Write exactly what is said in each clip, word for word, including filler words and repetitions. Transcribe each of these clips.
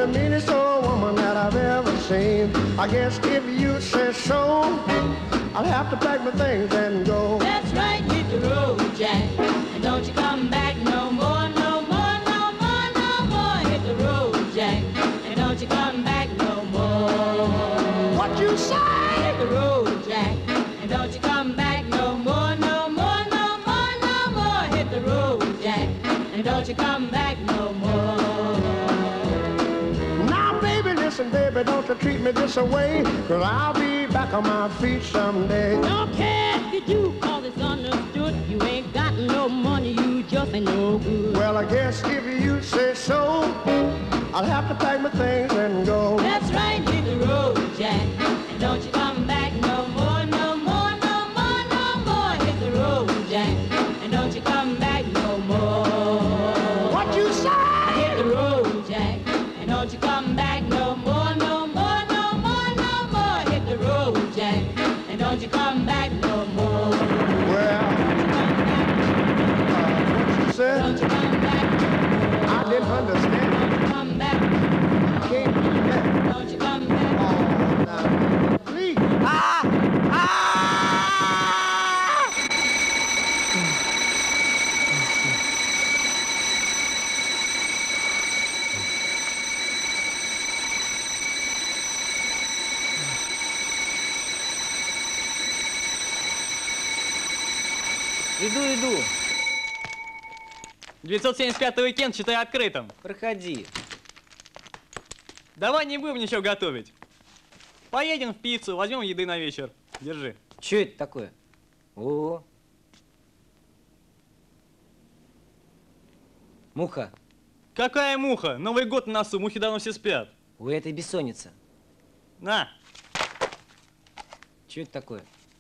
the meanest old woman that I've ever seen. I guess if you say so, I'll have to pack my things and go. That's right, hit the road, Jack, and don't you come back no more, no more, no more, no more. Hit the road, Jack, and don't you come back no more. What you say? Hit the road, Jack, and don't you come back no more, no more, no more, no more. Hit the road, Jack, and don't you come back no more. Now, baby, listen, baby, don't you treat me this way, 'cause I'll be back on my feet someday. Don't care if you do, 'cause it's understood. You ain't got no money, you just ain't no good. Well, I guess if you say so, I'll have to pack my things and go. That's right, hit the road, Jack, and don't you come back no more, no more, no more, no more. Hit the road, Jack, and don't you come back no more. What you say? Hit the road, Jack, and don't you come back no more, no more, no more, no more. Hit the road, Jack, and don't you come back no more. Well, uh, what you said? Don't you come back no more. I didn't understand. Don't you come back. I can't do that. Don't you come back. Oh, now, please. Ah! Ah! Иду, иду. девятьсот семьдесят пятый уикенд, считай открытым. Проходи. Давай не будем ничего готовить. Поедем в пиццу, возьмем еды на вечер. Держи. Че это такое? О, муха. Какая муха? Новый год на носу, мухи давно все спят. У этой бессонница. На. Че это такое?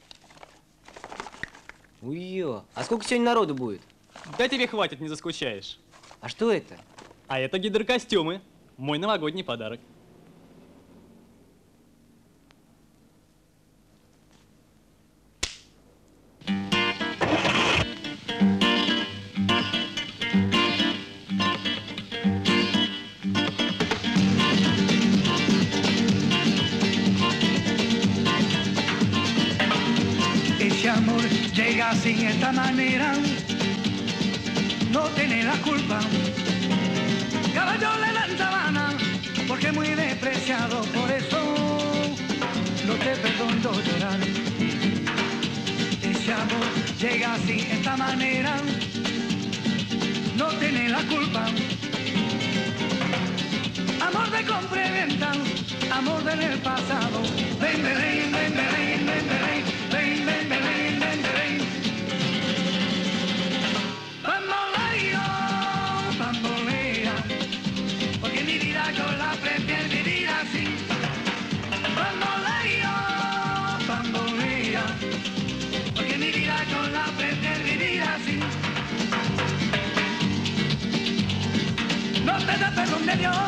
Уё, а сколько сегодня народу будет? Да тебе хватит, не заскучаешь. А что это? А это гидрокостюмы. Мой новогодний подарок. Ese amor llega sin esta manera, no tiene la culpa. Caballo le dan sabana, porque es muy despreciado, por eso no te perdono llorar. Ese amor llega así, esta manera, no tiene la culpa. Amor de compra y venta, amor del pasado. Ven, ven, ven, ven, ven, ven, ven, ven, ven, ven, ven, ven, ven. Bamboleo, bambolea, porque mi vida yo la prefiero vivir así. Bamboleo, bambolea, porque mi vida yo la prefiero vivir así. No te da perdón de Dios.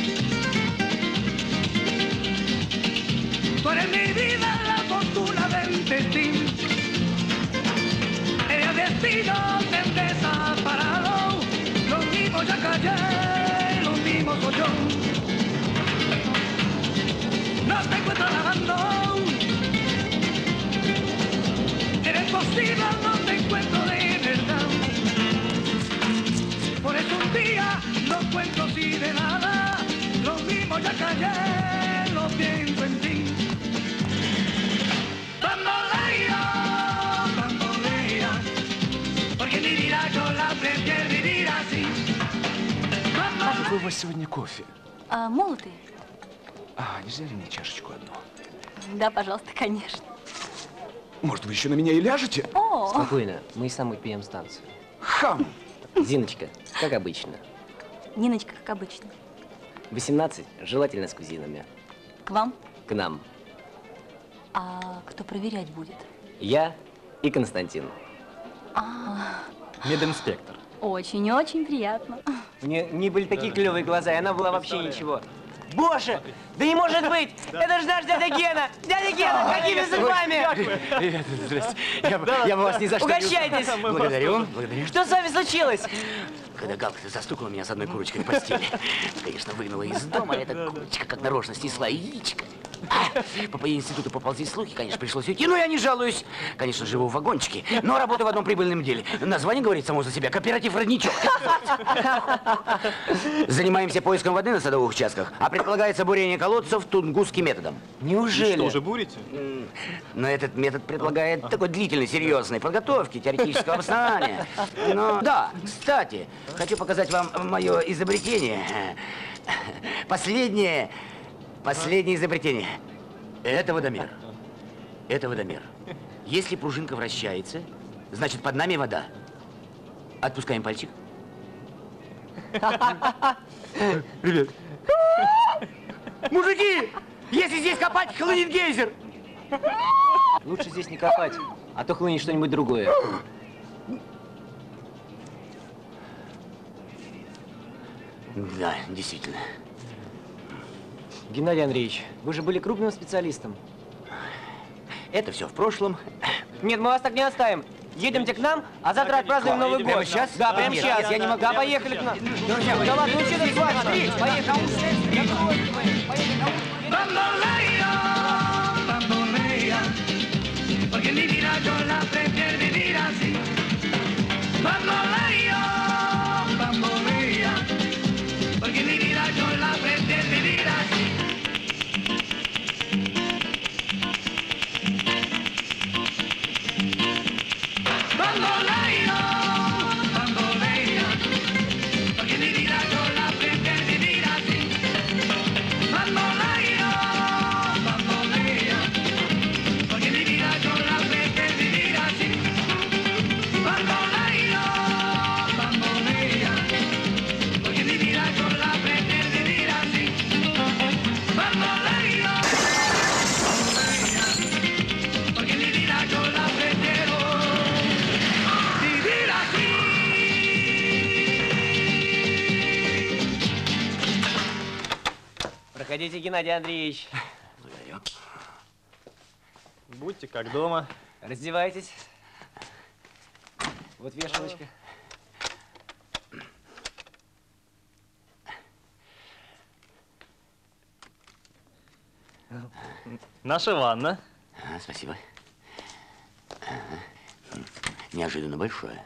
Tú eres mi vida, la fortuna del destino. El destino te desaparado. Los mismos ya callé, los mismos soy yo. No te encuentro lavando. Eres posible, no te encuentro de verdad. Por eso un día no cuento si de nada. Los mismos ya callé, lo pienso en ti. Bamboleo, bambolea, porque mi vida yo la prefiero vivir así. А какой у вас сегодня кофе? А, молотый? А, нельзя ли мне чашечку одну? Да, пожалуйста, конечно. Может, вы еще на меня и ляжете? О! Спокойно, мы и сами пьем станцию. Хам! Зиночка, как обычно. Ниночка, как обычно. восемнадцать, желательно с кузинами. К вам? К нам. А кто проверять будет? Я и Константин. А, Мединспектор. очень-очень приятно. У нее, у нее были такие клевые глаза, и она была вообще ничего. Боже, да не может быть! Это же наш дядя Гена! Дядя Гена, какими судьбами? Привет, здрасте. Я бы, я бы вас ни за что не узнал. Угощайтесь! Благодарю, благодарю. Что с вами случилось? Когда Галка застукала меня с одной курочкой в постели, конечно, выгнала из дома, эта курочка как нарочно снесла яичко. А, по институту поползли слухи, конечно, пришлось уйти, но я не жалуюсь. Конечно, живу в вагончике, но работаю в одном прибыльном деле. Название говорит само за себя. Кооператив «Родничок». Занимаемся поиском воды на садовых участках, а предполагается бурение колодцев тунгусским методом. Неужели? Что, уже бурите? Но этот метод предполагает такой длительной, серьезной подготовки, теоретического обоснования. Но, да, кстати, хочу показать вам мое изобретение. Последнее, последнее изобретение. Это водомер. Это водомер. Если пружинка вращается, значит, под нами вода. Отпускаем пальчик. Привет. Мужики, если здесь копать, хлынет гейзер. Лучше здесь не копать, а то хлынет что-нибудь другое. Да, действительно. Геннадий Андреевич, вы же были крупным специалистом. Это все в прошлом. Нет, мы вас так не оставим. Едемте к нам, а завтра отпразднуем Новый год. Прямо сейчас? Да, прямо Нет, сейчас. нет, я не могу. Да, поехали к нам. Друзья мои. Да ладно, ну что ты смотри, поехали. Bambolea, bambolea, porque mi vida yo la prefiero vivir así. Bambolea, bambolea, porque mi vida yo la prefiero vivir así. Bambolea, bambolea, porque mi vida yo la prefiero vivir así. Bambolea, bambolea, porque mi vida yo la prefiero vivir así. Bambolea, bambolea, porque mi vida yo la prefiero vivir así. Bambolea, bambolea, porque mi vida yo la prefiero vivir así. Проходите, Геннадий Андреевич. Благодарю. Будьте как дома. Раздевайтесь. Вот вешалочка. Наша ванна. А, спасибо. Ага. Неожиданно большое.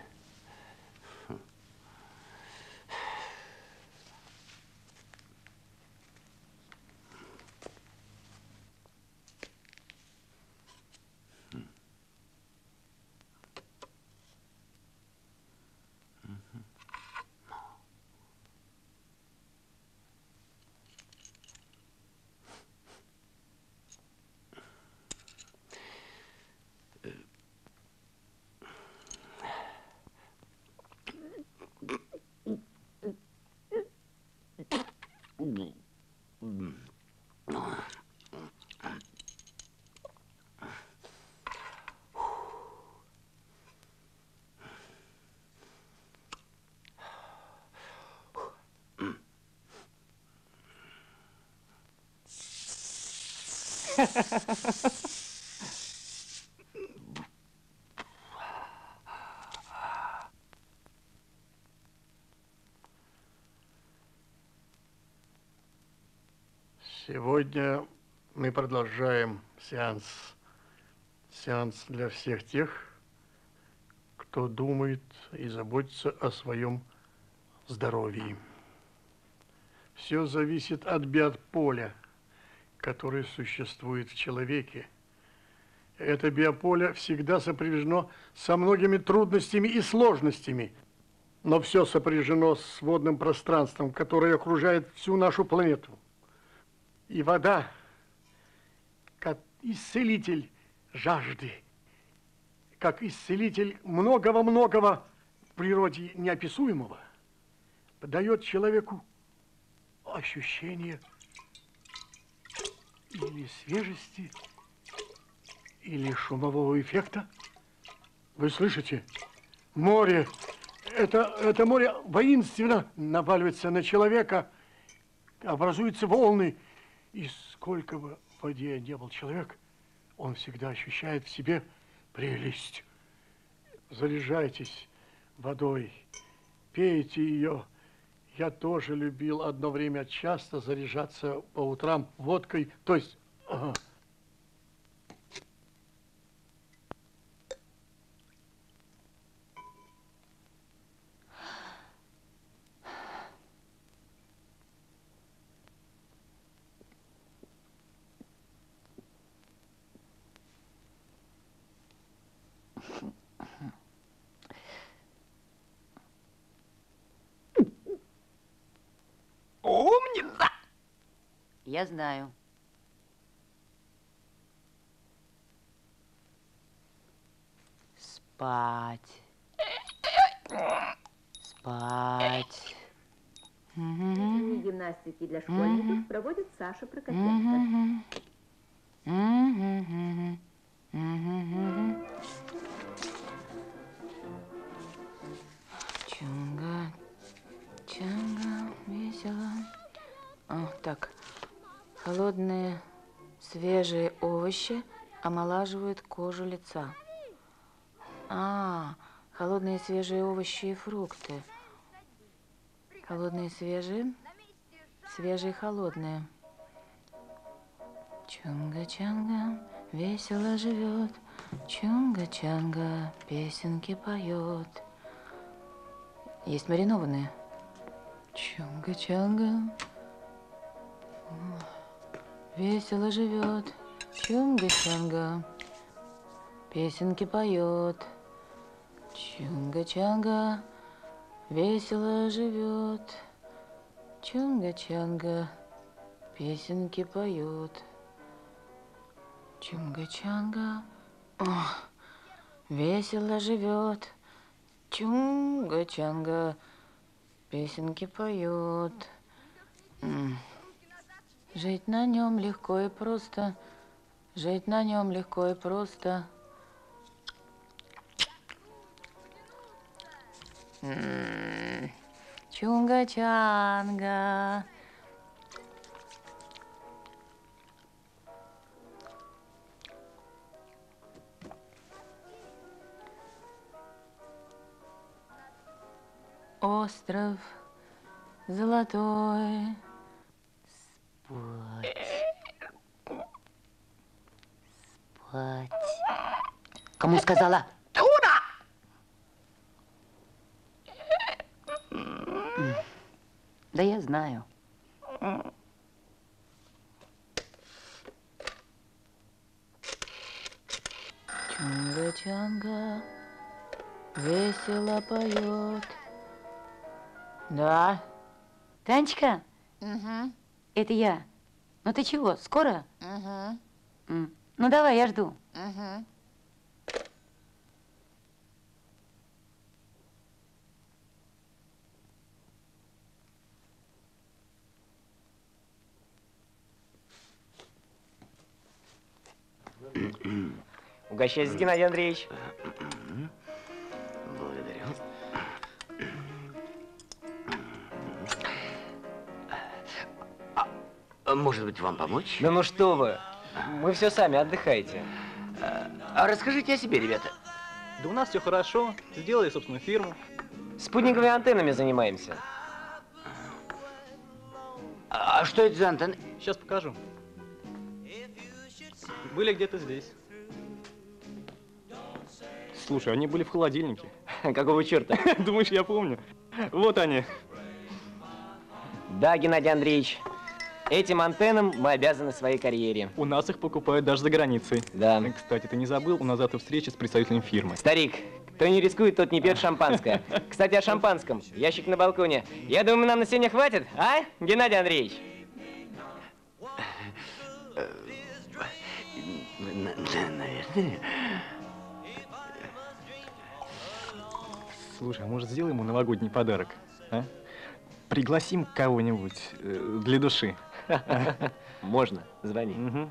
Сегодня мы продолжаем сеанс. Сеанс для всех тех, кто думает и заботится о своем здоровье. Все зависит от биополя, которое существует в человеке. Это биополе всегда сопряжено со многими трудностями и сложностями, но все сопряжено с водным пространством, которое окружает всю нашу планету. И вода, как исцелитель жажды, как исцелитель многого-многого в природе неописуемого, дает человеку ощущение или свежести, или шумового эффекта. Вы слышите? Море, это, это море воинственно наваливается на человека, образуются волны. И сколько бы в воде не был человек, он всегда ощущает в себе прелесть. Заряжайтесь водой, пейте ее. Я тоже любил одно время часто заряжаться по утрам водкой, то есть... Ага. Умница! Я знаю. Спать. Спать. Гимнастики для школьников проводит Саша Прокопенко. Чунга, чунга, весело. О, так, холодные свежие овощи омолаживают кожу лица. А, холодные свежие овощи и фрукты. Холодные свежие, свежие холодные. Чунга-чанга весело живет, чунга-чанга песенки поет. Есть маринованные. Чунга-чанга весело живет, чунга-чанга песенки поет. Чунга-чанга весело живет, чунга-чанга песенки поет. Чунга-чанга весело живет, чунга-чанга песенки поет. Жить на нем легко и просто, жить на нем легко и просто. Чунга-чанга. Остров золотой. Спать. Спать. Кому сказала? Да я знаю. Чунга-чанга весело поет. Да. Танечка? Угу. Это я. Ну ты чего, скоро? Угу. М. Ну давай, я жду. Угу. Угощайтесь, Геннадий Андреевич. Благодарю. А, может быть, вам помочь? Да ну что вы, мы все сами, отдыхайте. А, а расскажите о себе, ребята. Да у нас все хорошо. Сделали собственную фирму. Спутниковыми антеннами занимаемся. А что это за антенны? Сейчас покажу. Были где-то здесь. Слушай, они были в холодильнике. Какого черта? Думаешь, я помню? Вот они. Да, Геннадий Андреевич. Этим антеннам мы обязаны своей карьере. У нас их покупают даже за границей. Да. Кстати, ты не забыл, у нас завтра встреча с представителем фирмы. Старик, кто не рискует, тот не пьет шампанское. Кстати, о шампанском. Ящик на балконе. Я думаю, нам на сегодня хватит, а, Геннадий Андреевич? Наверное. Слушай, а может сделаем ему новогодний подарок, а? Пригласим кого-нибудь э, для души. Можно, звони. Угу.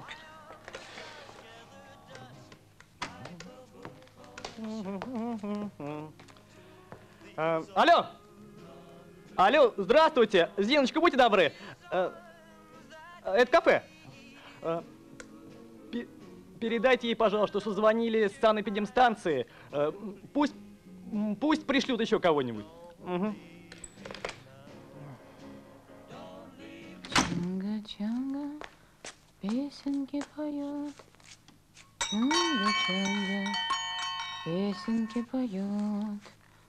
А, алло! Алло, здравствуйте! Зиночка, будьте добры! Э, это кафе. Э, пе- передайте ей, пожалуйста, что звонили с санэпидемстанции. Э, пусть, м, пусть пришлют еще кого-нибудь. Угу. Чунга-чунга, песенки поет. Чунга-чунга, песенки поет.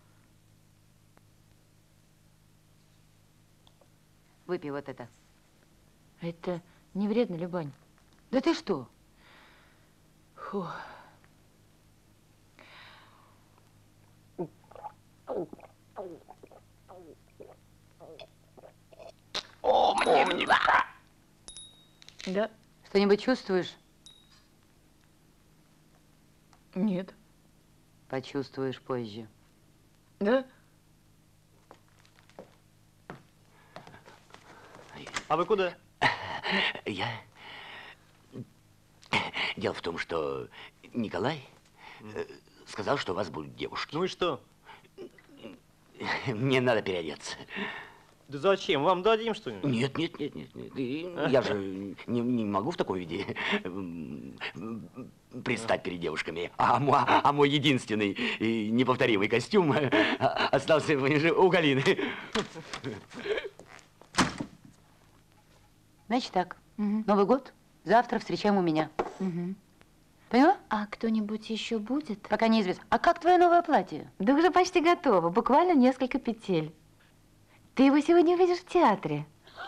Выпей вот это. Это не вредно, Любань? Да ты что? Фу. О, мне, мне. Да. Что-нибудь чувствуешь? Нет. Почувствуешь позже. Да? А вы куда? Я... Дело в том, что Николай э, сказал, что у вас будут девушки. Ну и что? Мне надо переодеться. Да зачем? Вам дадим что-нибудь? Нет, нет, нет, нет, нет. И я же не, не могу в таком виде предстать перед девушками. А мой, а мой единственный и неповторимый костюм остался у Галины. Значит так, угу. Новый год завтра встречаем у меня. Угу. Поняла? А кто-нибудь еще будет? Пока неизвестно. А как твое новое платье? Да уже почти готово, буквально несколько петель. Ты его сегодня увидишь в театре.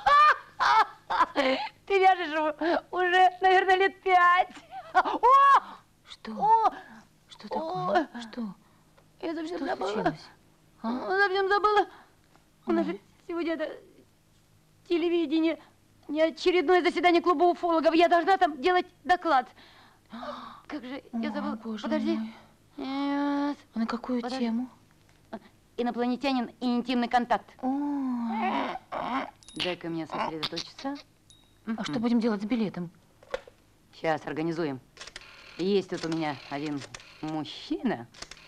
Ты вяжешь уже, наверное, лет пять. О! Что? О! Что такое? О! Что? Я совсем Что забыла. случилось? А? Совсем забыла. У нас же сегодня это телевидение, не очередное заседание клуба уфологов. Я должна там делать доклад. Как же, я забыла. Боже Подожди. мой. Нет. А на какую Подожди. тему? Инопланетянин и интимный контакт. О, Дай-ка мне сосредоточиться. а что будем делать с билетом? Сейчас организуем. Есть тут у меня один мужчина.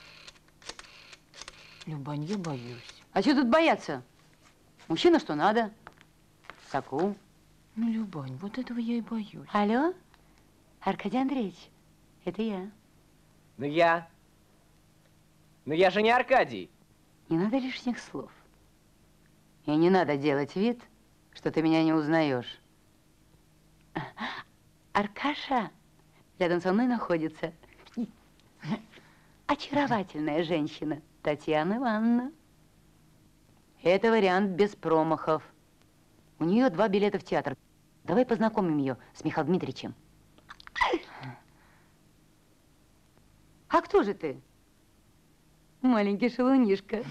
Любань, я боюсь. А что тут бояться? Мужчина что надо. Соку. Ну, Любань, вот этого я и боюсь. Алло? Аркадий Андреевич, это я. Ну я. Ну я же не Аркадий. Не надо лишних слов. И не надо делать вид, что ты меня не узнаешь. Аркаша рядом со мной находится очаровательная женщина Татьяна Ивановна. Это вариант без промахов. У нее два билета в театр. Давай познакомим ее с Михаилом Дмитриевичем. А кто же ты? Маленький шалунишка.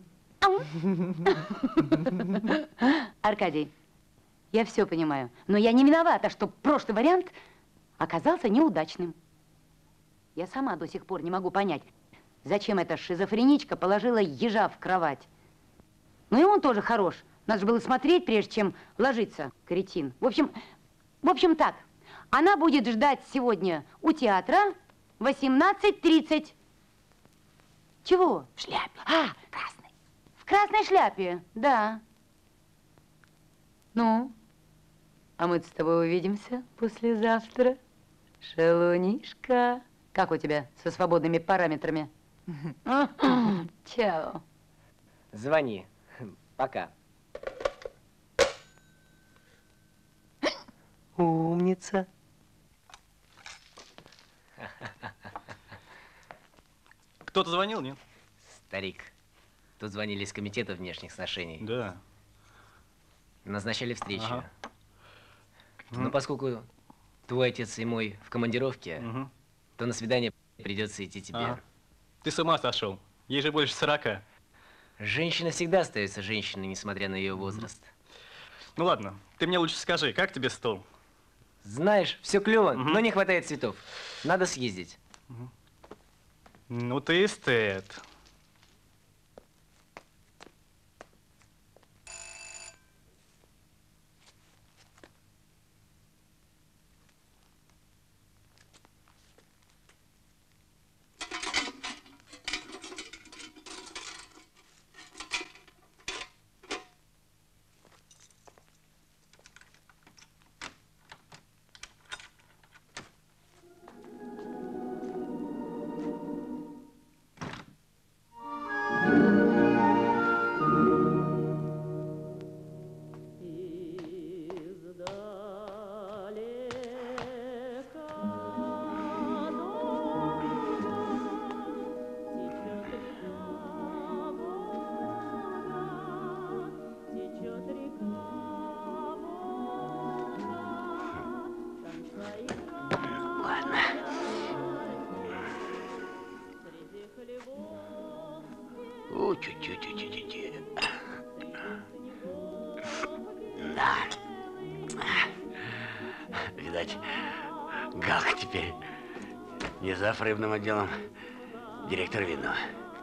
Аркадий, я все понимаю, но я не виновата, что прошлый вариант оказался неудачным. Я сама до сих пор не могу понять, зачем эта шизофреничка положила ежа в кровать. Ну и он тоже хорош. Надо же было смотреть, прежде чем ложиться, кретин. В общем, в общем так, она будет ждать сегодня у театра в восемнадцать тридцать. Чего? В шляпе. А, красной. В красной шляпе, да. Ну, а мы с тобой увидимся послезавтра, шалунишка. Как у тебя со свободными параметрами? Чао. Звони. Пока. Умница. Кто-то звонил, нет? Старик. Тут звонили из комитета внешних сношений. Да. Назначали встречу. Ага. Но поскольку твой отец и мой в командировке, Угу. то на свидание придется идти тебе. Ага. Ты с ума сошел. Ей же больше сорока. Женщина всегда остается женщиной, несмотря на ее возраст. Ну ладно, ты мне лучше скажи, как тебе стол? Знаешь, все клево, Угу. но не хватает цветов. Надо съездить. Угу. Ну ты эстет. видать. Галка теперь не зав рыбным отделом, директор вина.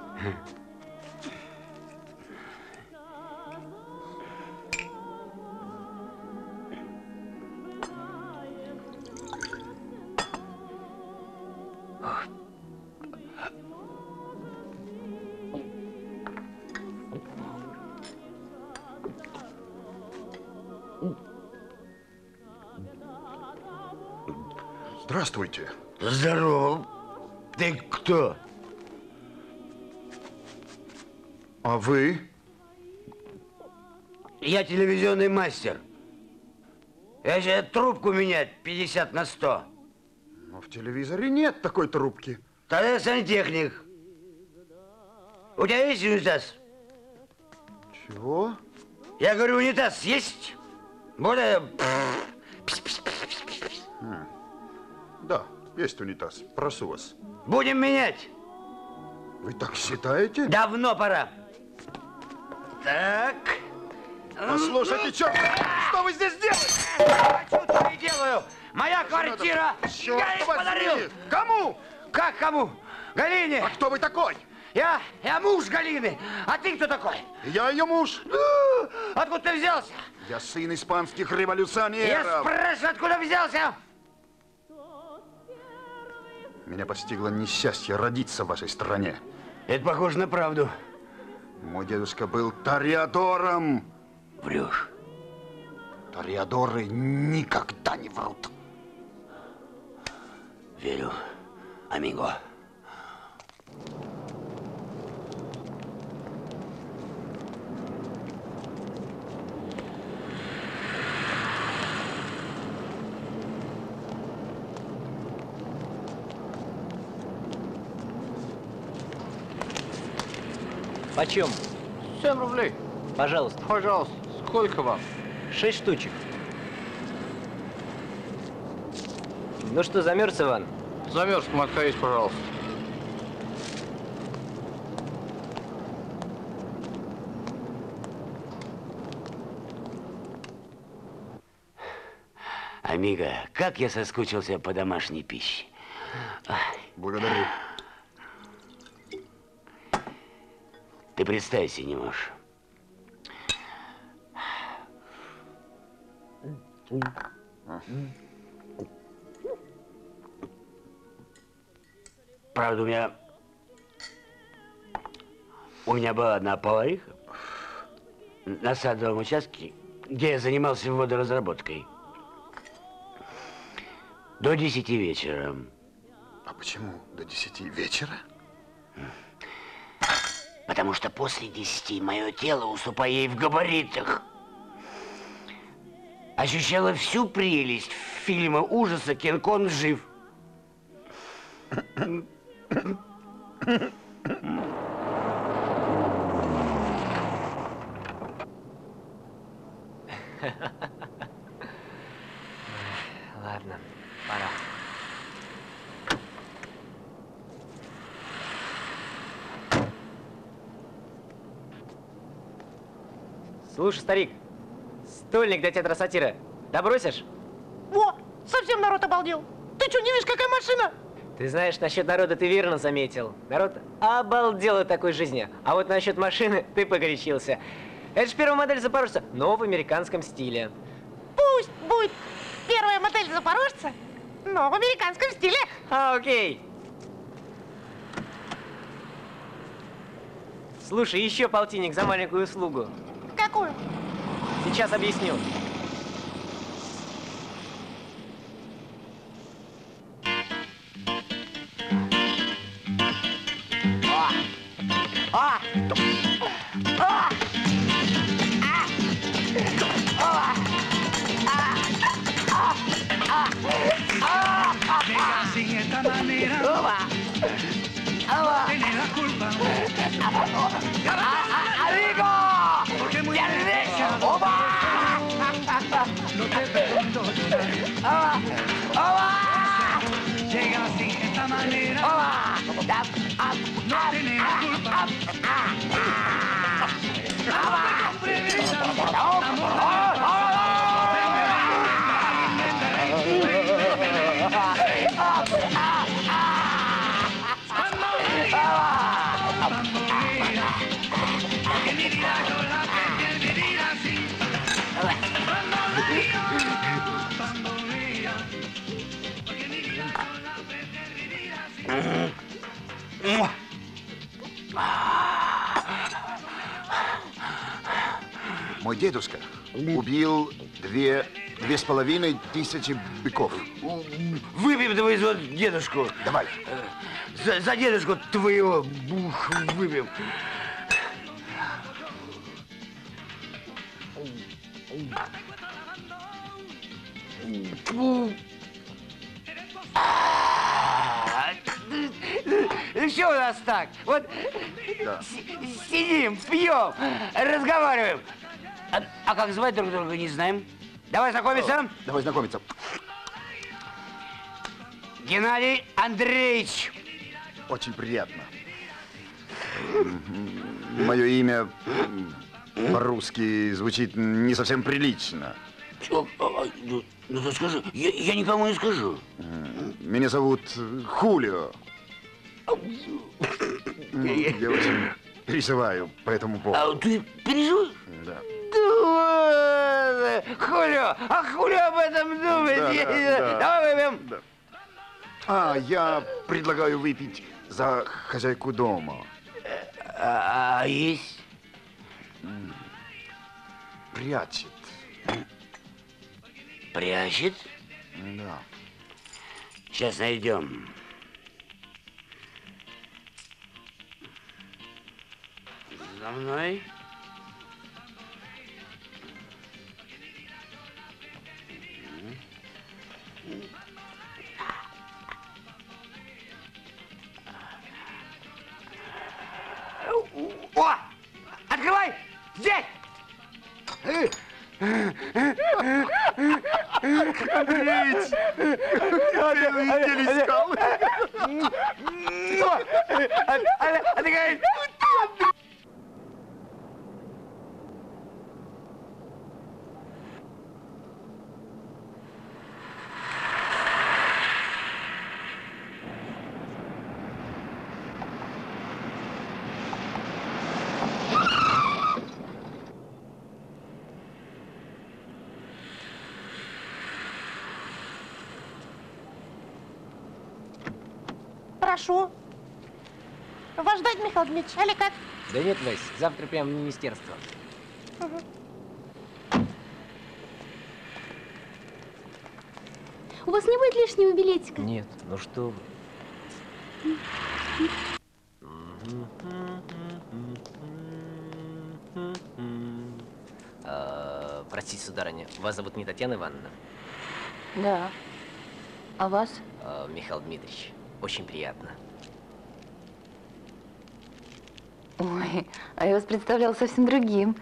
Здравствуйте. Здорово. Ты кто? А вы? Я телевизионный мастер. Я же трубку менять пятьдесят на сто. Но в телевизоре нет такой трубки. Тогда я сантехник. У тебя есть унитаз? Чего? Я говорю, унитаз есть? Более... Хм. Да, есть унитаз. Прошу вас. Будем менять. Вы так считаете? Давно пора. Так. Послушайте, черт, что вы здесь делаете? Что я делаю? Моя квартира. Черт Я их возьми! подарил. Кому? Как кому? Галине. А кто вы такой? Я, я муж Галины. А ты кто такой? Я ее муж. Откуда ты взялся? Я сын испанских Я революционеров. спрашиваю, откуда взялся? Меня постигло несчастье родиться в вашей стране. Это похоже на правду. Мой дедушка был тореадором. Врешь. Тореадоры никогда не врут. Верю. Амиго. Почем? Семь рублей. Пожалуйста. Пожалуйста. Сколько вам? Шесть штучек. Ну что, замерз, Иван? Замерз, мотка есть, пожалуйста. Амиго, как я соскучился по домашней пище. Благодарю. Ты представить себе не можешь. Правда, у меня... У меня была одна повариха на садовом участке, где я занимался водоразработкой. До десяти вечера. А почему до десяти вечера? Потому что после десяти мое тело, уступая ей в габаритах, ощущало всю прелесть фильма ужаса «Кинг-Конг жив». Ладно, пора. Слушай, старик, стольник для театра-сатира добросишь? Во, совсем народ обалдел. Ты что, не видишь, какая машина? Ты знаешь, насчет народа ты верно заметил. Народ обалдел от такой жизни. А вот насчет машины ты погорячился. Это же первая модель Запорожца, но в американском стиле. Пусть будет первая модель Запорожца, но в американском стиле. А, окей. Слушай, еще полтинник за маленькую услугу. Какую? Сейчас объясню. А! А! Llega sin esta manera, no tiene la culpa. ¡Amigo! Porque muy ¡Ya despreciado, no te perdono llorar. Llega sin esta manera, no tiene la culpa. Amor, amor, amor, amor, Мой дедушка убил две, две с половиной тысячи быков. Выпьем твою за дедушку. Давай. За, за дедушку твоего бух выпьем. Что у нас так? Вот да. Сидим, пьем, разговариваем. А, а как звать друг друга, не знаем. Давай знакомиться. О, давай знакомиться. Геннадий Андреевич. Очень приятно. Мое имя по-русски звучит не совсем прилично. Ну, ну ты скажи, я, я никому не скажу. Меня зовут Хулио. Я очень переживаю по этому поводу. А ты переживаешь? Да. Да, Хулио, а Хулио об этом думает. Да, Я, да, я, да. Давай выпьем. Да. А, я предлагаю выпить за хозяйку дома. А, а есть? Прячет. Прячет? Да. Сейчас найдем. За мной. О! Открывай! Здесь! Андреич! Я целую неделю искал. Отдыхай! Прошу. Вас ждать, Михаил Дмитриевич, или как? Да нет, Вась, завтра прямо в министерство. Угу. У вас не будет лишнего билетика? Нет, ну что вы. А, простите, сударыня, вас зовут не Татьяна Ивановна? Да. А вас? А, Михаил Дмитриевич, очень приятно. Ой, а я вас представляла совсем другим.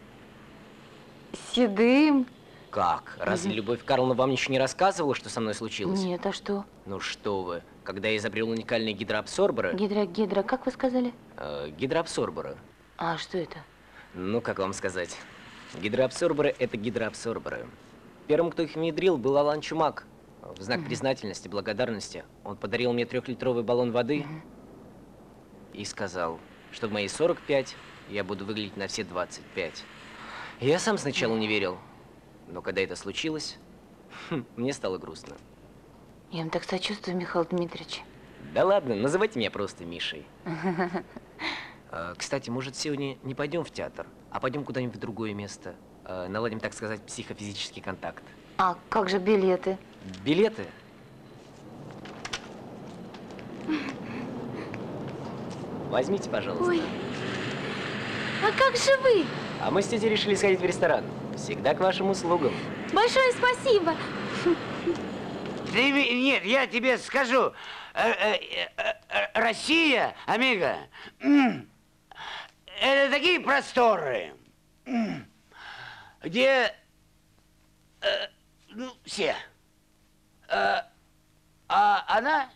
Седым. Как? Разве Мгм. Любовь Карловна вам ничего не рассказывала, что со мной случилось? Нет, а что? Ну что вы, когда я изобрел уникальные гидроабсорберы... Гидро, гидро, как вы сказали? э, гидроабсорберы. А что это? Ну, как вам сказать? Гидроабсорберы — это гидроабсорберы. Первым, кто их внедрил, был Алан Чумак. В знак Мгм. признательности, благодарности он подарил мне трехлитровый баллон воды Мгм. и сказал, что в мои сорок пять я буду выглядеть на все двадцать пять. Я сам сначала не верил, но когда это случилось, хм, мне стало грустно. Я вам так сочувствую, Михаил Дмитриевич. Да ладно, называйте меня просто Мишей. А, кстати, может, сегодня не пойдем в театр, а пойдем куда-нибудь в другое место. А, наладим, так сказать, психофизический контакт. А как же билеты? Билеты? Возьмите, пожалуйста. Ой, а как же вы? А мы с тетей решили сходить в ресторан. Всегда к вашим услугам. Большое спасибо. Ты, нет, я тебе скажу. Э, э, э, э, Россия, амиго, м, это такие просторы, м, где э, ну, все. Э, а она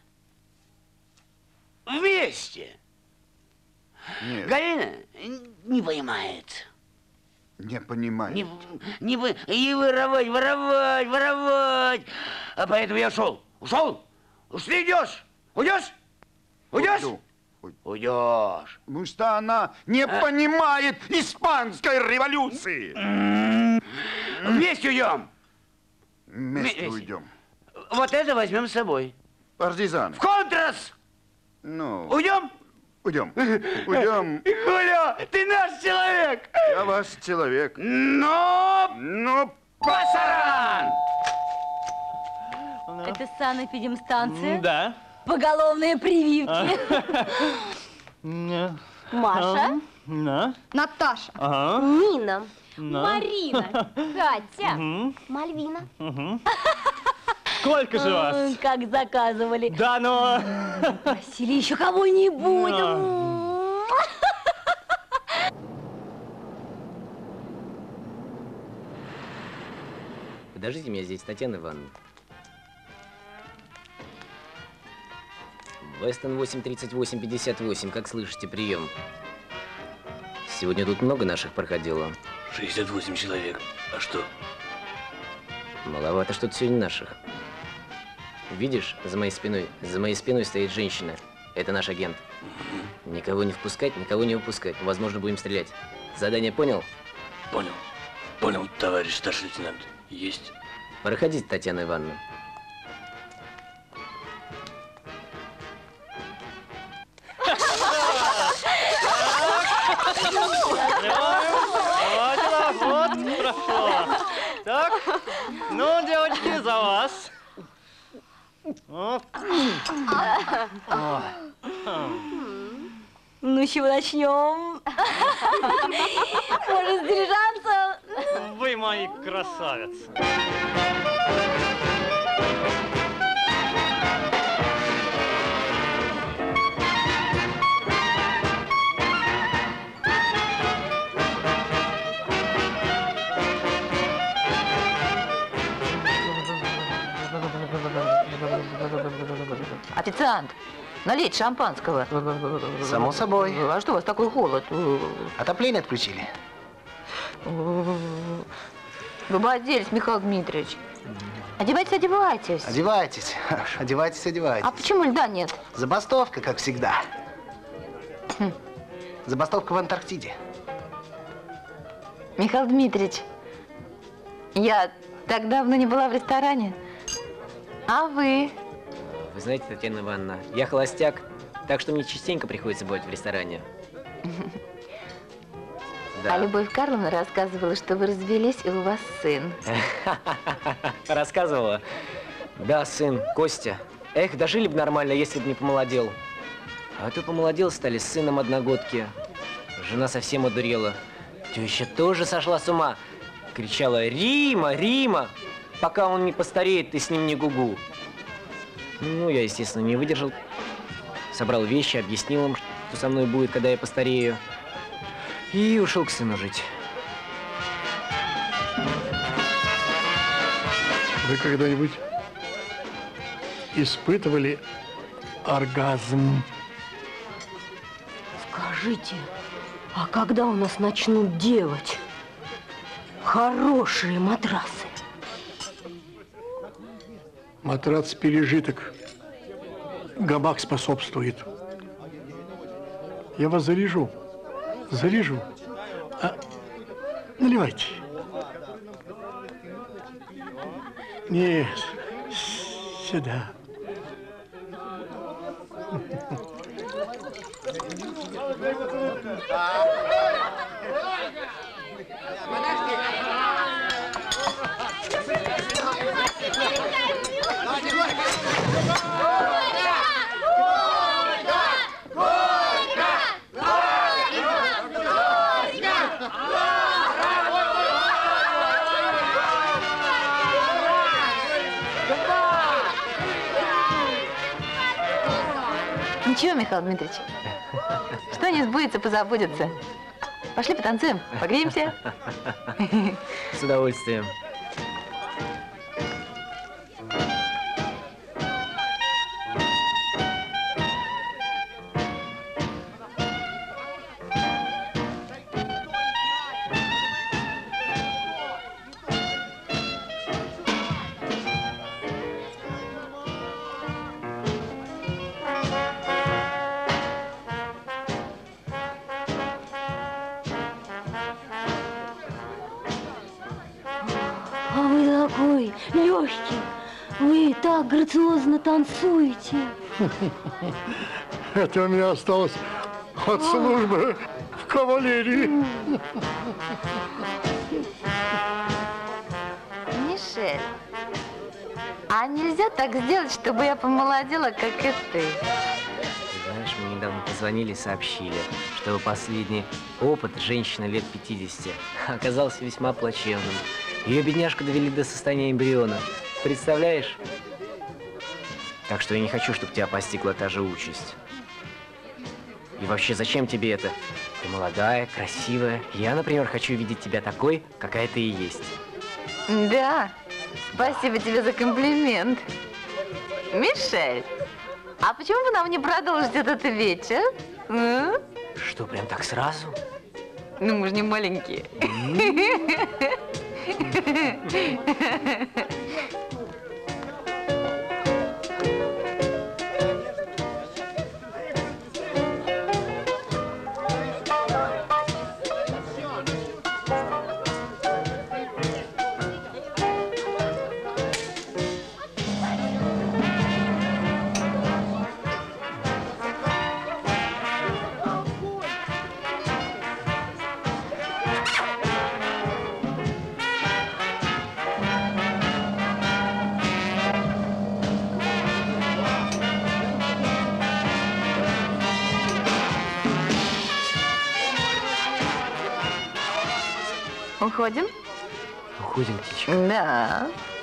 вместе. Нет. Галина не понимает. Не понимаю. Не, не вы, и воровать, воровать, воровать. А поэтому я ушел. Ушел? Уж ты идешь? Уйдешь? Уйдешь? Уйду. Уйдешь. Ну что она не А? понимает испанской революции? Вместе уйдем. Вместе Вместе. уйдем. Вот это возьмем с собой. Партизаны. В контрас! Ну. Уйдем? Уйдем. Уйдем. Хуля, ты наш человек. Я ваш человек. Но... Но... Пасаран! Это санэпидемстанция? Да. Поголовные прививки. Маша? На. Наташа. Ага. Нина. На. Марина. Катя. Мгм. Мальвина. Мгм. Сколько же вас? Ой, как заказывали. Да, но... Просили еще кого-нибудь. Подождите меня здесь, Татьяна Ивановна. Вестон восемь тридцать восемь пятьдесят восемь, как слышите, прием. Сегодня тут много наших проходило. шестьдесят восемь человек. А что? Маловато что-то сегодня наших. Видишь, за моей спиной, за моей спиной стоит женщина. Это наш агент. Никого не впускать, никого не выпускать. Возможно, будем стрелять. Задание понял? Понял. Понял, товарищ старший лейтенант. Есть. Проходите, Татьяна Ивановна. Вот, вот, прошло. Так, ну, девочки, за вас. Вот. Ну, с чего начнем? Может, с дирижанса? Вы мои красавицы. Официант, налейте шампанского. Само собой. А что у вас такой холод? Отопление отключили. Вы бы оделись, Михаил Дмитриевич. Одевайтесь, одевайтесь. Одевайтесь. Одевайтесь, одевайтесь. А почему льда нет? Забастовка, как всегда. Забастовка в Антарктиде. Михаил Дмитриевич, я так давно не была в ресторане. А вы? Вы знаете, Татьяна Ивановна, я холостяк, так что мне частенько приходится бывать в ресторане. Да. А Любовь Карловна рассказывала, что вы развелись, и у вас сын. Рассказывала? Да, сын, Костя. Эх, дожили бы нормально, если бы не помолодел. А то помолодел стали с сыном одногодки. Жена совсем одурела. Теща тоже сошла с ума. Кричала: «Рима, Рима! Пока он не постареет, ты с ним не гугу». Ну, я, естественно, не выдержал. Собрал вещи, объяснил им, что со мной будет, когда я постарею. И ушел к сыну жить. Вы когда-нибудь испытывали оргазм? Скажите, а когда у нас начнут делать хорошие матрасы? Матрац пережиток. Гамак способствует. Я вас заряжу. Заряжу. А, наливайте. Нет, сюда. Ничего, Михаил Дмитриевич. Что не сбудется, позабудется. Пошли потанцуем, погреемся. С удовольствием. Вы так грациозно танцуете. Это у меня осталось от службы в кавалерии. Мишель, а нельзя так сделать, чтобы я помолодела, как и ты? Знаешь, мне недавно позвонили и сообщили, что последний опыт женщины лет пятидесяти оказался весьма плачевным. Ее бедняжку довели до состояния эмбриона. Представляешь? Так что я не хочу, чтобы тебя постигла та же участь. И вообще, зачем тебе это? Ты молодая, красивая. Я, например, хочу видеть тебя такой, какая ты и есть. Да, спасибо тебе за комплимент. Мишель, а почему бы нам не продолжить этот вечер? А? Что, прям так сразу? Ну, мы же не маленькие. Уходим? Уходим, птичка. Да.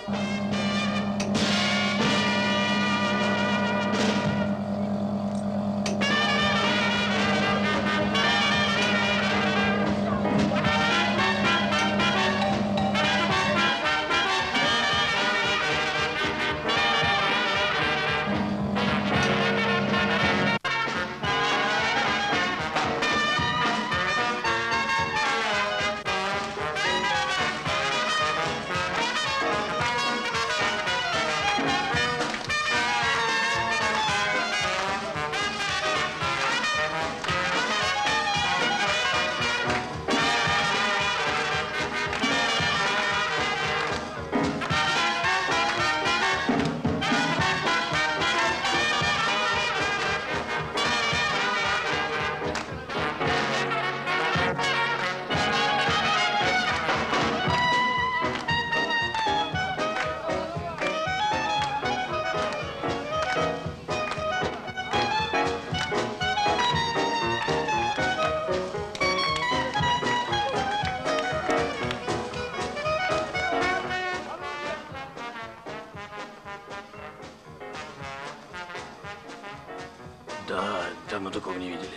Да, давно такого не видели.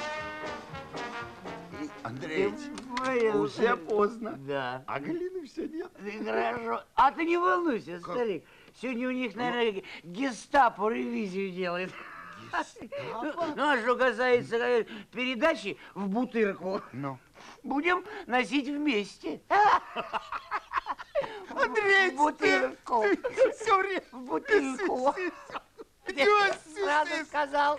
Андрей, уже поздно. Да. А Галины все нет. Хорошо. А ты не волнуйся, старик. Сегодня у них, наверное, гестапо ревизию делает. Ну, а что касается э, передачи в Бутырку, ну. будем носить вместе. Андрей, в Бутырку. Все время. В Бутырку. Сразу сказал.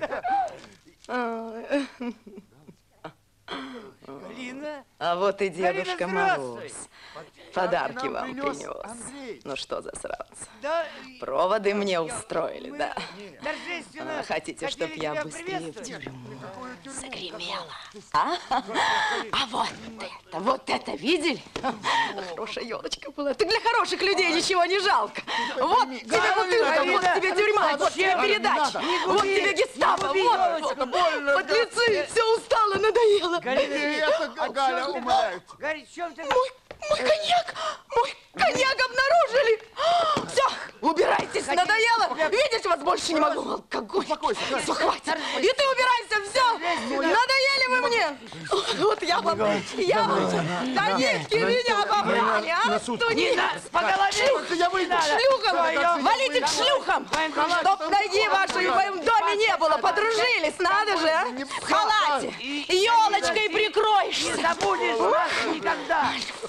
Галина? А вот и Дедушка Галина, Мороз. Подарки вам принес принес. Андрей. Ну что за сранцы. Да, Проводы мне устроили, мы да. торжественно А, хотите, чтоб хотели я тебя быстрее в приветствовать? тюрьму загремела? А? А вот это, вот это видели? Хорошая елочка была. Так для хороших людей ничего не жалко. Вот тебе бутылка, вот тебе тюрьма, вот тебе передача, вот тебе гестапо, вот, подлецы, все устало, надоело. Это Галя умоляет. Галя, в чем ты? Мой, мой коньяк, мой коньяк обнаружили. Все, убирайтесь, надоело. Видеть вас больше не могу. Алкоголь. Все, хватит. И ты убирайся, все. Надоели вы мне. Вот я вам, я вам, до нитки меня побрали, а? Не нас по голове. Шлюхам, валите к шлюхам. Чтоб ноги вашей в моем доме не было. Подружились, надо же, а? В халате. Елочкой прикроешься. Не забудешь нас никогда.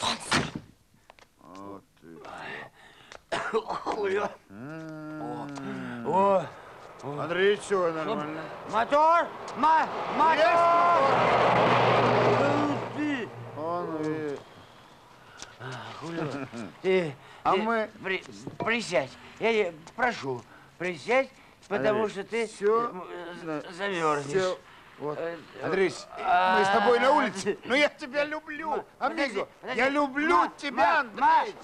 О, Андрей, все нормально. Мотор! Ма мотор! Ты! Он и... Ты, А ты мы... При, присядь. я прошу, присядь, потому Андрей, что ты всё, замерзнешь. всё. Вот. Андрей, мы с тобой на улице, но я тебя люблю, амиго. Я люблю тебя, Андрей.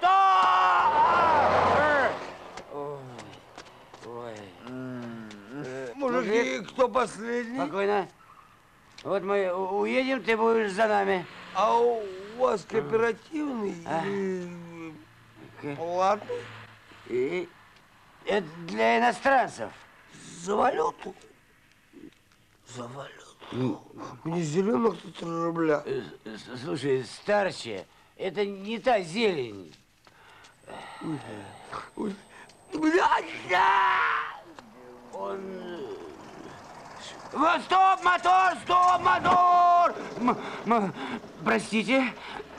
Мотор! Ой. Мужики, кто последний? Спокойно. Вот мы уедем, ты будешь за нами. А у вас кооперативный? А? Или... Ладно. И это для иностранцев. За валюту? За валюту. Мне зеленых тут рубля. Слушай, старче, это не та зелень. Блядь! Он... Вот, стоп, мотор, стоп, мотор! М м простите.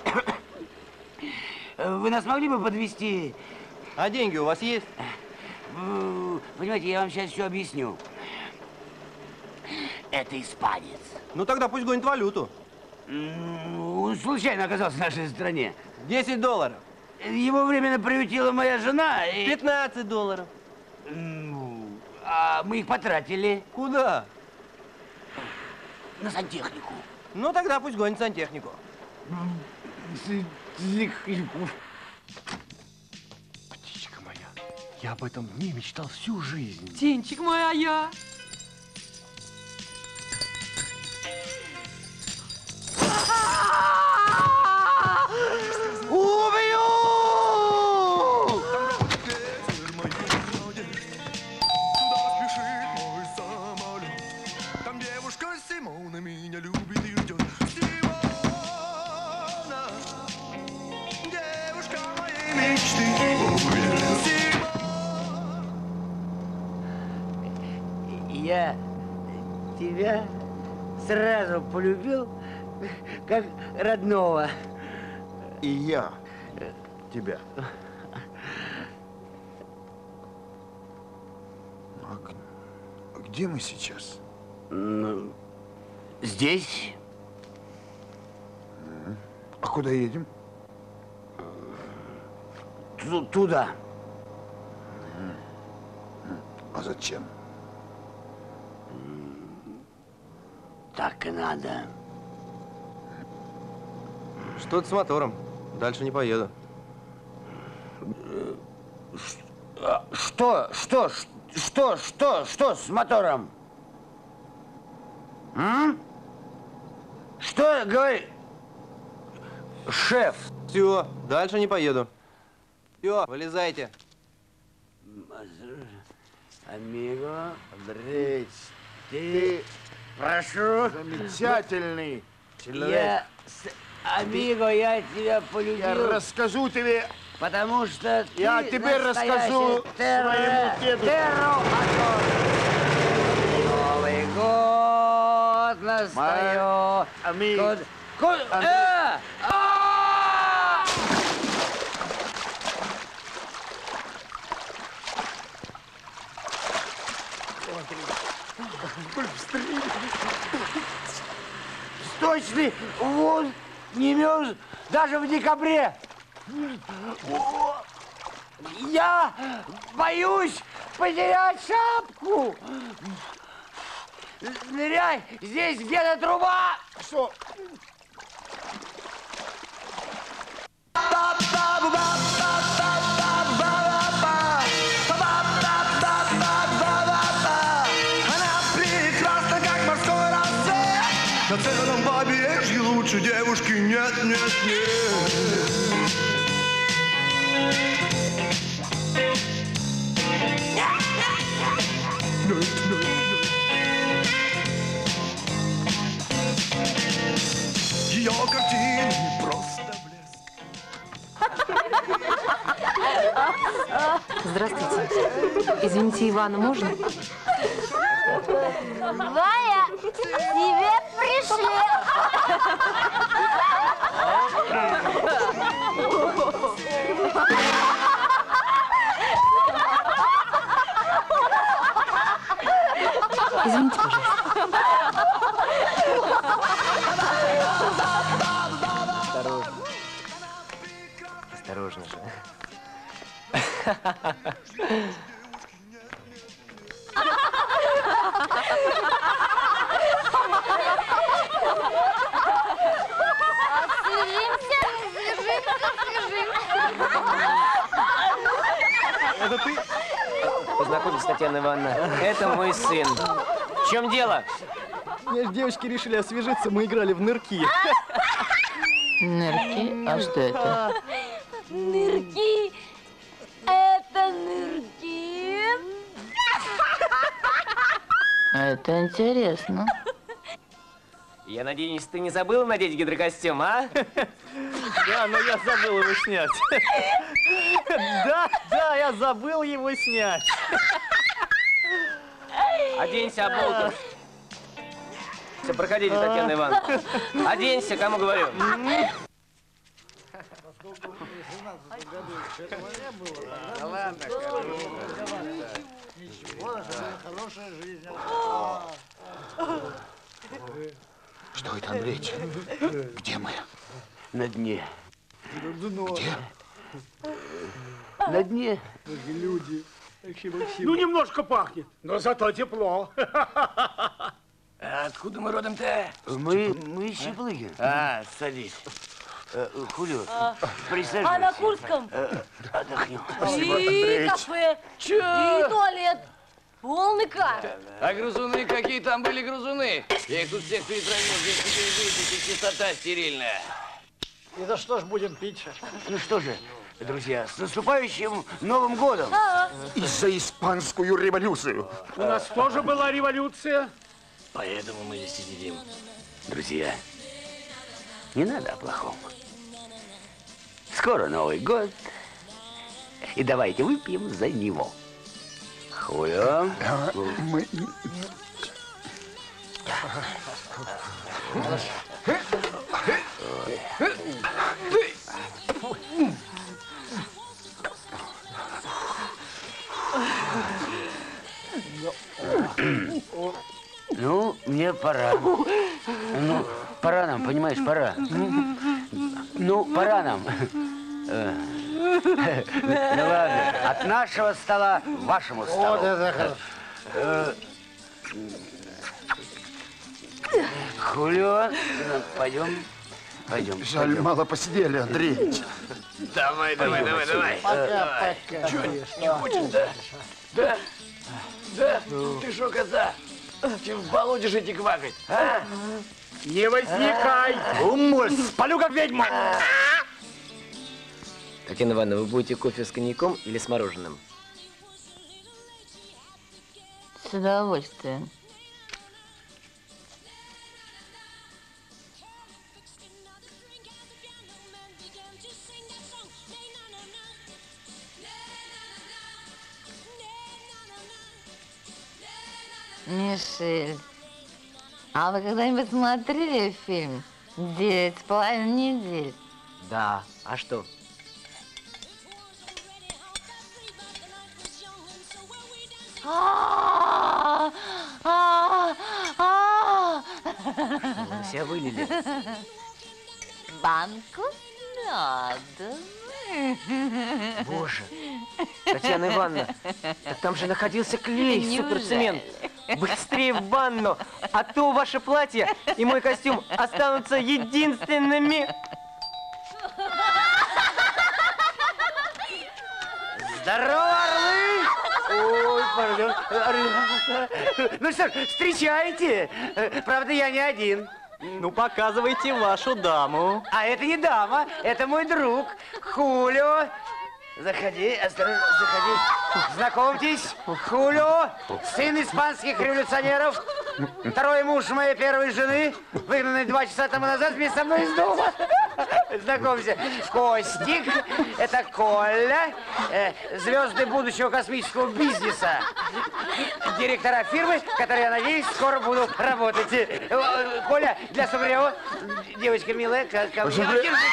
Вы нас могли бы подвезти? А деньги у вас есть? Понимаете, я вам сейчас все объясню. Это испанец. Ну тогда пусть гонит валюту. Он случайно оказался в нашей стране. десять долларов. Его временно приютила моя жена. И... пятнадцать долларов. А мы их потратили. Куда? На сантехнику. Ну тогда пусть гонит сантехнику. Птичка моя, я об этом дне мечтал всю жизнь. Птенчик мой, а я? Убью! Там девушка Симона меня любит и ждет. Симона, девушка моей мечты. Я тебя сразу полюбил, как родного. И я тебя. А, г- а где мы сейчас? Ну, здесь. А куда едем? Ту- Туда. А зачем? Так и надо. Что-то с мотором. Дальше не поеду. Что, что, что, что, что с мотором? М? Что, говори? Шеф. Все, дальше не поеду. Все, вылезайте. Амиго, Андрей, ты, прошу. замечательный человек. Я, с- Амиго, я тебя полюбил. Я расскажу тебе. Потому что ты Я тебе расскажу терро, своему деду. терро, Новый год настает. Амиг. Куда? Куда? Андрей. Э! А! Сточный воз не мерз даже в декабре. Я боюсь потерять шапку. Ныряй, здесь где-то труба. Что? Она прекрасна, как морской рассвет. На целом побережье лучше девушки нет, нет, нет. Ее картины просто Здравствуйте. Извините, Ивана, можно? Валя, тебе пришли. Извините, пожалуйста. Осторожно. Осторожно же. Это ты? Познакомьтесь, Татьяна Ивановна. Это мой сын. В чем дело? Девочки решили освежиться, мы играли в нырки. Нырки? А что это? Нырки. Это нырки. Это интересно. Я надеюсь, ты не забыл надеть гидрокостюм, а? Да, но я забыл его снять. Да, да, я забыл его снять. Оденься, оболтус. Все, проходите, Татьяна Ивановна. Оденься, кому говорю. Да ладно, ничего, хорошая жизнь. Что это, Андреич? Где мы? На дне. Где? На дне. Люди. Ну, немножко пахнет, но зато тепло. А откуда мы родом-то? Мы, мы из Чеплыгина. А, садись. Э, Хулио, А, присаживайся. а на Курском? Э, отдохнем. И кафе, Чё? и туалет. Полный кайф. А грузуны, какие там были грузуны? Я их тут всех перетравил, здесь теперь видите, чистота стерильная. И за что ж будем пить? Ну что же, друзья, с наступающим Новым годом! И за испанскую революцию. У нас тоже была революция. Поэтому мы здесь и сидим. Друзья, не надо о плохом. Скоро Новый год. И давайте выпьем за него. Хулио. Мы... Ну, мне пора. Ну, пора нам, понимаешь, пора. Ну, пора нам. Ну ладно, от нашего стола к вашему столу. Вот это хорошо. Хулио, пойдем, пойдем. Жаль, пойдем. мало посидели, Андреевич. Давай, давай, давай, давай. Пока, пока. Чё, не хочешь, да? Да? Да? Ты шо, коза? Чем в болоте жить и квакать, а? Не возникай! Умоль, спалю как ведьма! Татьяна Ивановна, вы будете кофе с коньяком или с мороженым? С удовольствием. Мишель, а вы когда-нибудь смотрели фильм «Девять с половиной недель»? Да. А что? А, а, а. Вы себя вылили. Банку с медом. Боже. Татьяна Ивановна, так там же находился клей, Неужели? суперцемент. Быстрее в ванну, а то ваше платье и мой костюм останутся единственными. Здорово, орлы! Ой, пардон. Ну что ж, встречайте. Правда, я не один. Ну, показывайте вашу даму. А это не дама, это мой друг Хулио. Заходи, осторожно, заходи. Знакомьтесь, Хулио, сын испанских революционеров, второй муж моей первой жены, выгнанный два часа тому назад вместе со мной из дома. Знакомься, Костик, это Коля, э, звезды будущего космического бизнеса, директора фирмы, в которой, я надеюсь, скоро буду работать. Э, Коля, для Субрео, девочка милая, ко ко мне.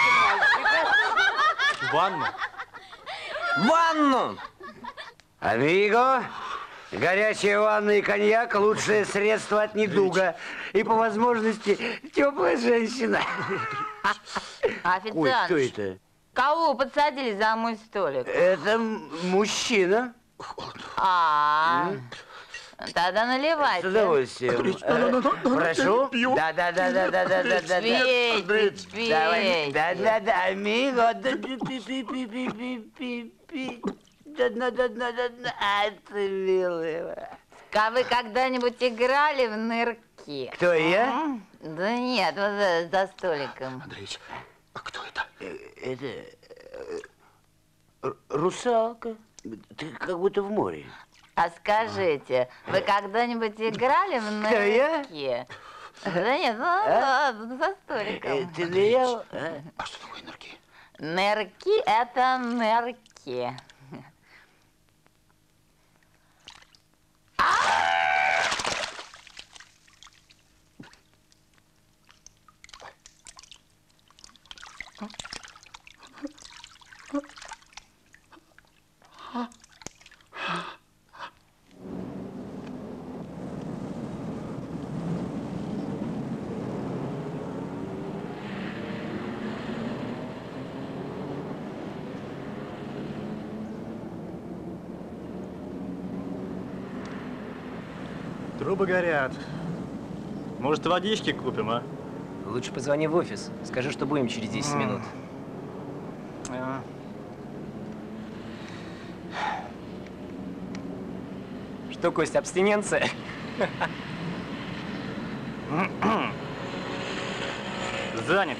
Ванну. Ванну! Амиго, горячая ванна и коньяк – лучшее средство от недуга. И по возможности теплая женщина. Ой, Официант. кто это? Кого подсадили за мой столик? Это мужчина. А, тогда наливайте. С удовольствием. Прошу. Да, да, да, да, да, да, да, да. Пейте, пейте. Да, да, да, амиго. Да, да, да, да, да, да. А ты милая. А вы когда-нибудь играли в нырки? Кто, я? Да нет, вот за, за столиком. Андреич, а кто это? Это русалка. Ты как будто в море. А скажите, вы когда-нибудь играли в Кто, я? нырки? Да нет, ну, а? За столиком. Ты нырял? А что такое нырки? Нырки – это нырки. Трубы горят. Может, водички купим, а? Лучше позвони в офис. Скажи, что будем через десять минут. А. Что, Кость, абстиненция? Занят.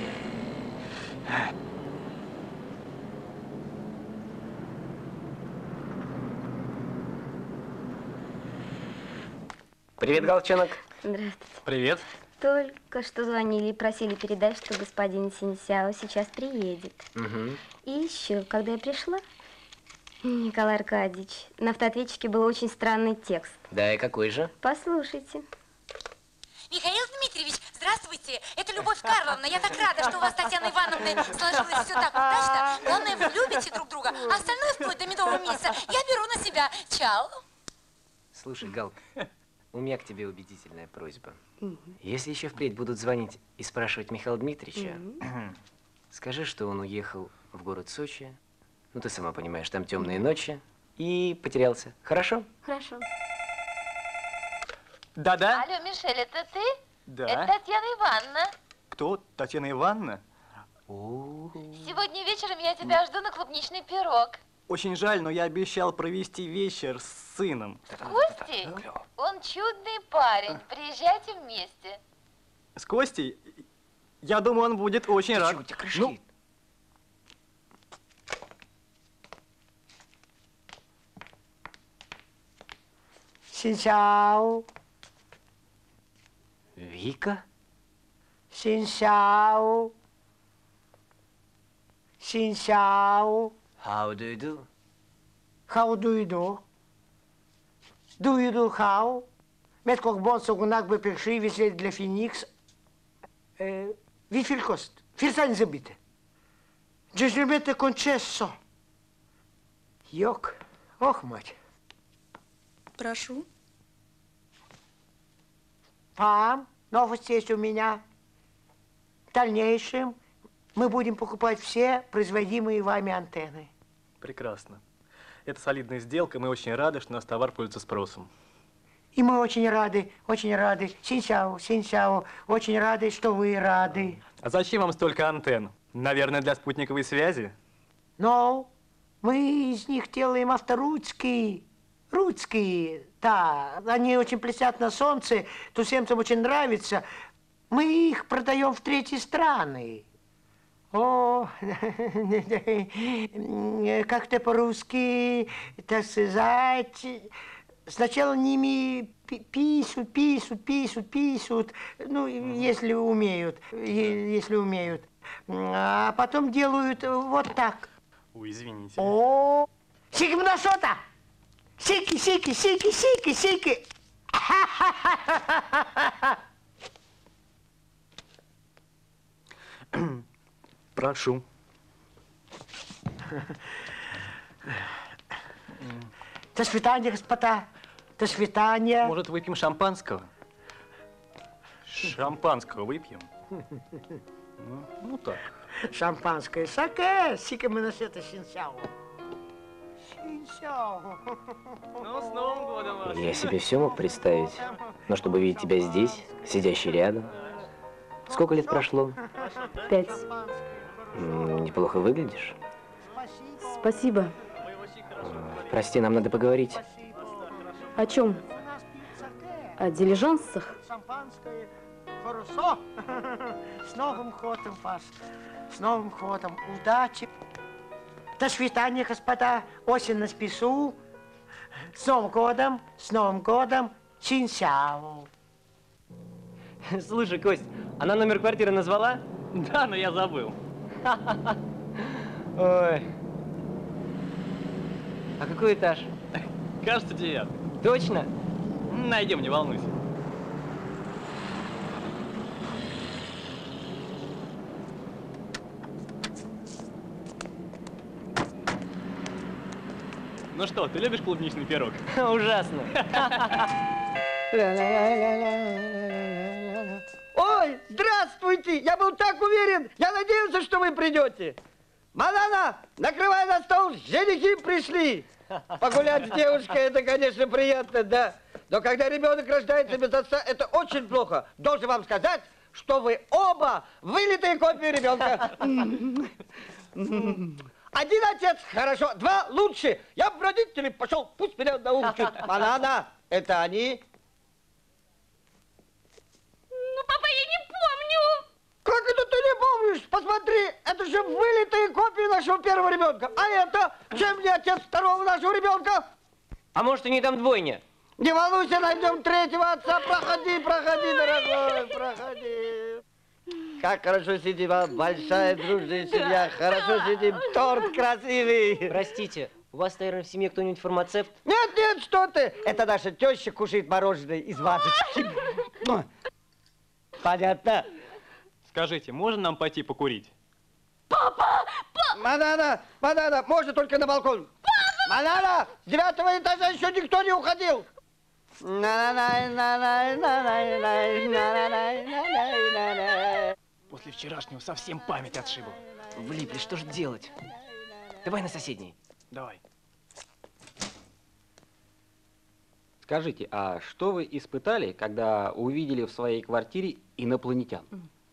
Привет, Голчонок. Здравствуйте. Привет. Только что звонили и просили передать, что господин Синьсяо сейчас приедет. Угу. И еще, когда я пришла, Николай Аркадьевич, на автоответчике был очень странный текст. Да, и какой же? Послушайте. Михаил Дмитриевич, здравствуйте. Это Любовь Карловна. Я так рада, что у вас, Татьяна Ивановна, сложилось все так удачно. Главное, вы любите друг друга, а остальное вплоть до медового месяца я беру на себя. Чао. Слушай, Гал, у меня к тебе убедительная просьба. Если еще впредь будут звонить и спрашивать Михаила Дмитриевича, скажи, что он уехал в город Сочи, ну ты сама понимаешь, там темные ночи, и потерялся. Хорошо? Хорошо. Да-да? Алло, Мишель, это ты? Да. Это Татьяна Ивановна. Кто? Татьяна Ивановна? Сегодня вечером я тебя жду на клубничный пирог. Очень жаль, но я обещал провести вечер с сыном. Костик, он чудный парень. Приезжайте вместе. С Костей? Я думаю, он будет очень рад. Чего, у тебя крышит? Ну, Синьсяо. Вика? Синьсяо. Синьсяо. How do you do? How do you do? Do you do how? Met kok bon so gunak be perschriven is для Phoenix. Eh, wie viel kostet? Viel sein Sie bitte. Gentilmente concesso. Йок. Ох, мать. Прошу. Пам, новость есть у меня. В дальнейшем мы будем покупать все производимые вами антенны. прекрасно. Это солидная сделка, мы очень рады, что наш товар пользуется спросом. И мы очень рады, очень рады. Синьсяо, Синьсяо, очень рады, что вы рады. А зачем вам столько антенн? Наверное, для спутниковой связи? Но мы из них делаем авторучские, ручские, да. Они очень блестят на солнце, туземцам очень нравится. Мы их продаем в третьи страны. О, как-то по-русски, так сказать, сначала ними писают, писают, писают, писают, ну, если умеют, если умеют. А потом делают вот так. Ой, извините. О, сики мнашота! Сики, сики, сики, сики, сики! Прошу. До свидания, господа. До свидания. Может, выпьем шампанского? Шампанского выпьем? Ну, ну так. Шампанское. Саке, сика мы на это синсяо. Синсяо. Ну, с Новым годом вас. Я себе все мог представить, но чтобы видеть тебя здесь, сидящий рядом. Сколько лет прошло? Пять. М, Неплохо выглядишь. Спасибо. Прости, нам надо поговорить. О чем? О дилижансах? Шампанское. Хорошо. С Новым годом вас. С Новым годом. Удачи. До свидания, господа. Осень на спису. С Новым годом. С Новым годом. Синсяо. Слушай, Кость, она номер квартиры назвала? Да, но я забыл. Ой. А какой этаж? Кажется, девятый. Точно? Найдем, не волнуйся. Ну что, ты любишь клубничный пирог? Ужасно. Ой, здравствуйте! Я был так уверен! Я надеялся, что вы придете! Банана, накрывай на стол, женихи пришли! Погулять с девушкой, это, конечно, приятно, да. Но когда ребенок рождается без отца, это очень плохо. Должен вам сказать, что вы оба вылитые копии ребенка. Один отец, хорошо, два лучше. Я в родителей пошел, пусть меня научат. Банана, это они? Ну, папа, я не помню. Как это ты не помнишь? Посмотри, это же вылитые копии нашего первого ребенка. А это, чем не отец второго нашего ребенка? А может, они там двойня? Не волнуйся, найдем третьего отца. Проходи, проходи, дорогой, проходи. Как хорошо сидим, а? Большая дружная семья. Хорошо сидим, торт красивый. Простите, у вас, наверное, в семье кто-нибудь фармацевт? Нет, нет, что ты. Это наша теща кушает мороженое из вазочки. Понятно? Скажите, можно нам пойти покурить? Папа! Банана, банана, можно только на балкон. Банана, с девятого этажа еще никто не уходил. После вчерашнего совсем память отшибла. Влипли, что же делать? Давай на соседний. Давай. Скажите, а что вы испытали, когда увидели в своей квартире инопланетян?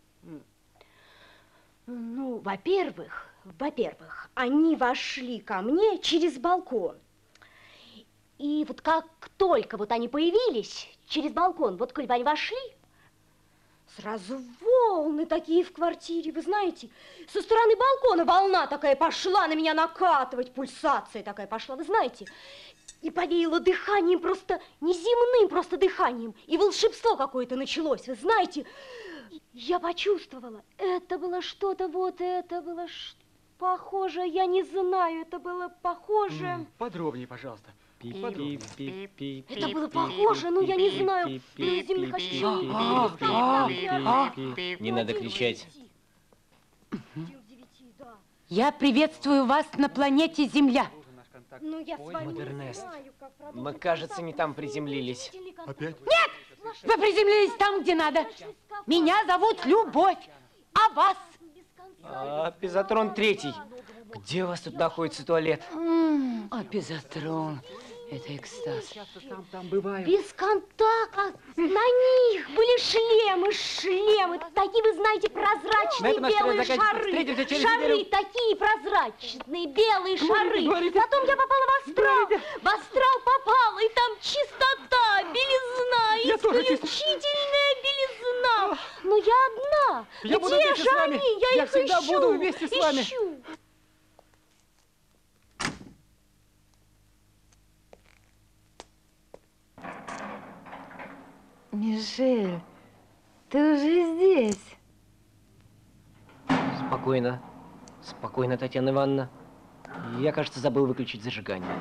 Ну, во-первых, во-первых, они вошли ко мне через балкон. И вот как только вот они появились через балкон, вот коль бы они вошли, сразу волны такие в квартире, вы знаете, со стороны балкона волна такая пошла на меня накатывать, пульсация такая пошла, вы знаете, и повеяло дыханием просто неземным просто дыханием, и волшебство какое-то началось, вы знаете. Я почувствовала, это было что-то вот, это было ш... похоже, я не знаю, это было похоже. М, Подробнее, пожалуйста. Подробнее. Это было похоже, ну я не знаю, на земных ощущениях. Не надо кричать. Я приветствую вас на планете Земля. Ну, я с вами не Модернест. знаю, как продолжить. Мы, кажется, не там приземлились. Опять? Нет! Вы приземлились там, где надо. Меня зовут Любовь. А вас? А, Пизотрон третий. Где у вас тут находится туалет? М, А пизотрон, это экстаз. Там, там бывает. Без контакта. На них были шлемы, шлемы. Такие, вы знаете, прозрачные На этом наш белые отряд заканчивается. шары. Встретимся через Шары неделю. такие прозрачные, белые шары. говорите. Потом я попала в астрал. В астрал попала, и там чистота, белизна, Я тоже чист- исключительная белизна. Но я одна. Я буду Где вместе же с вами. они? Я, Я их всегда ищу. буду вместе с вами. Ищу. Мишель, ты уже здесь. Спокойно. Спокойно, Татьяна Ивановна. Я, кажется, забыл выключить зажигание.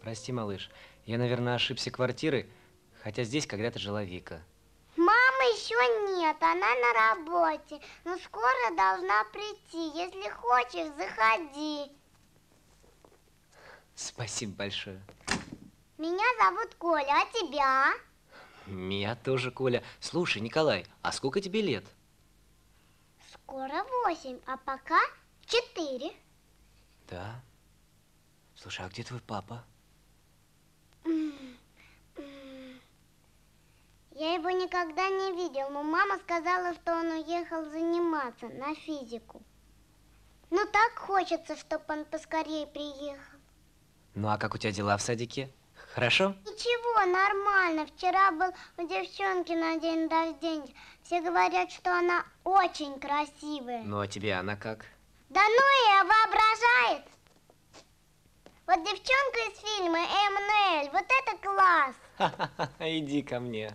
Прости, малыш. Я, наверное, ошибся квартиры, хотя здесь когда-то жила Вика. Мамы еще нет, она на работе. Но скоро должна прийти. Если хочешь, заходи. Спасибо большое. Меня зовут Коля, а тебя? Меня тоже, Коля. Слушай, Николай, а сколько тебе лет? Скоро восемь, а пока четыре. Да. Слушай, а где твой папа? Я его никогда не видел, но мама сказала, что он уехал заниматься на физику. Ну так хочется, чтобы он поскорее приехал. Ну а как у тебя дела в садике? Хорошо? Ничего, нормально. Вчера был у девчонки на день рождения. Все говорят, что она очень красивая. Ну а тебе она как? Да ну ее воображает. Вот девчонка из фильма Эммануэль, вот это класс. Иди ко мне.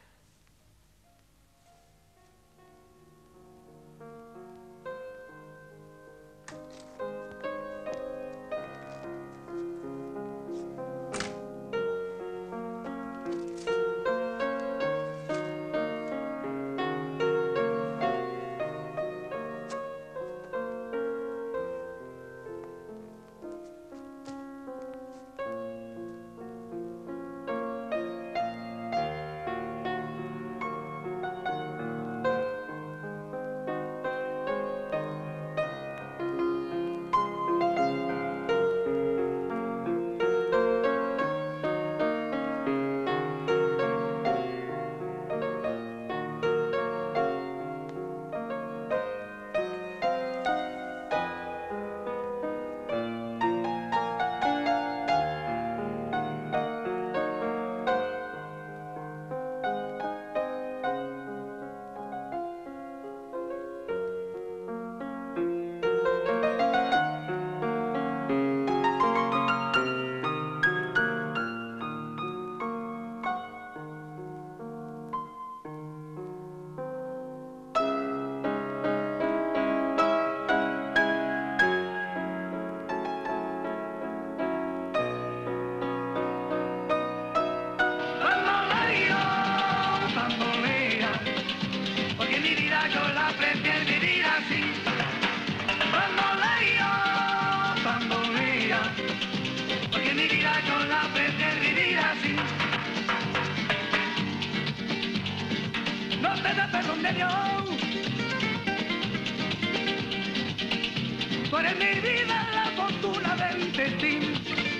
Tú eres mi vida, la fortuna del destino.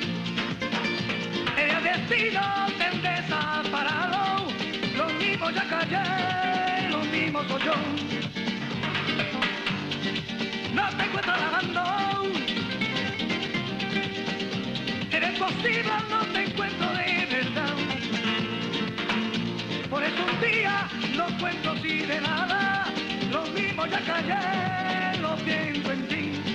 El destino te desaparado. Lo mismo ya callé, lo mismo soy yo. No te encuentro lavando. Eres posible, no te encuentro de verdad. Por eso un día no cuento así de nada. Lo mismo ya callé, lo pienso en ti.